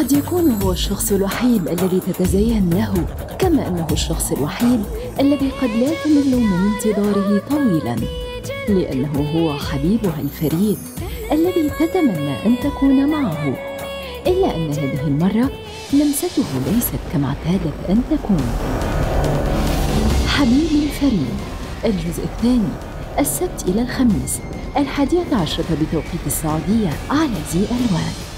قد يكون هو الشخص الوحيد الذي تتزين له، كما أنه الشخص الوحيد الذي قد لا تمل من انتظاره طويلاً، لأنه هو حبيبها الفريد الذي تتمنى أن تكون معه. إلا أن هذه المرة لمسته ليست كما اعتادت أن تكون. حبيبي الفريد، الجزء الثاني، السبت إلى الخميس 11:00 بتوقيت السعودية على زي ألوان.